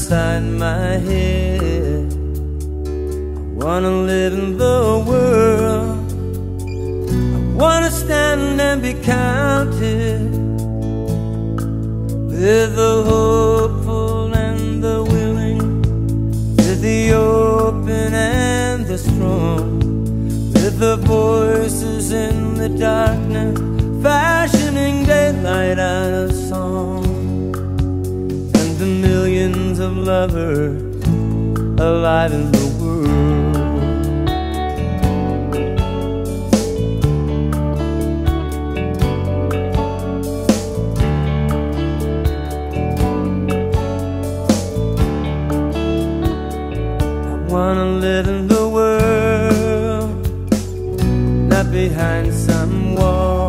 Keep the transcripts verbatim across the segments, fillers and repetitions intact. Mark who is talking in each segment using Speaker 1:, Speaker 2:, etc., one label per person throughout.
Speaker 1: inside my head. I wanna live in the world. I wanna stand and be counted with the hopeful and the willing, with the open and the strong, with the voices in the darkness, fashioning daylight out of song, and the millions of lovers alive in the world. I wanna live in the world, not behind some wall.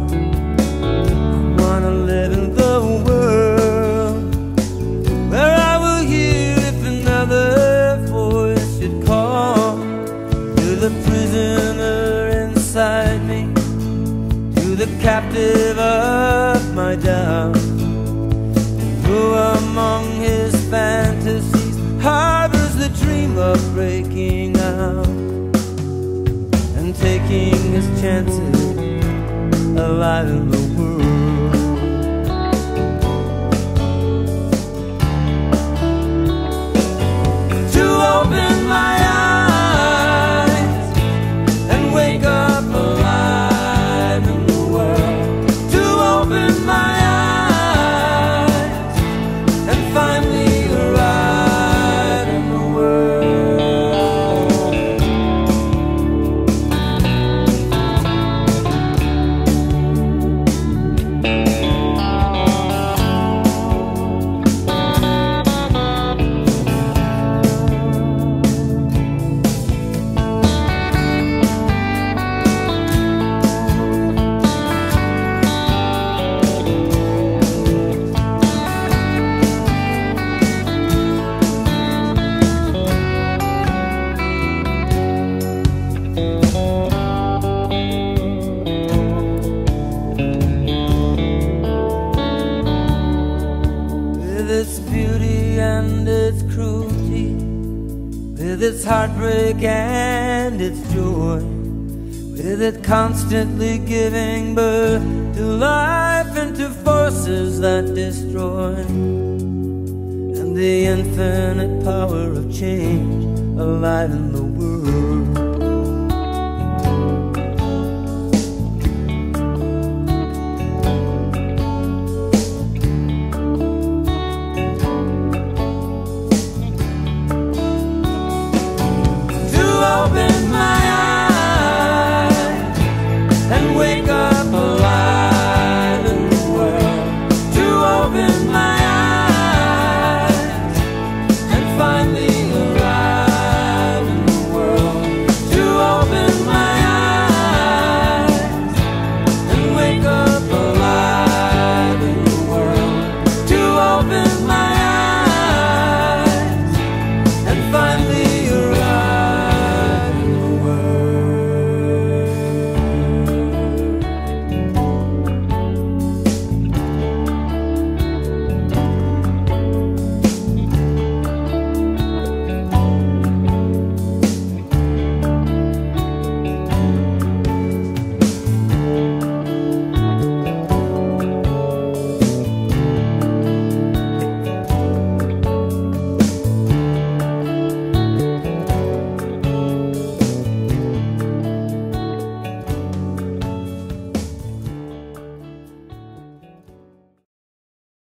Speaker 1: I wanna live in the world where I will hear if another voice should call, to the prisoner inside me, to the captive of my doubt, who among his fantasies harbors the dream of breaking out and taking his chances alive in the world. To open my eyes and wake up alive in the world. To open my eyes and find me alive in the with its heartbreak and its joy, with it constantly giving birth to life and to forces that destroy, and the infinite power of change alive in the world.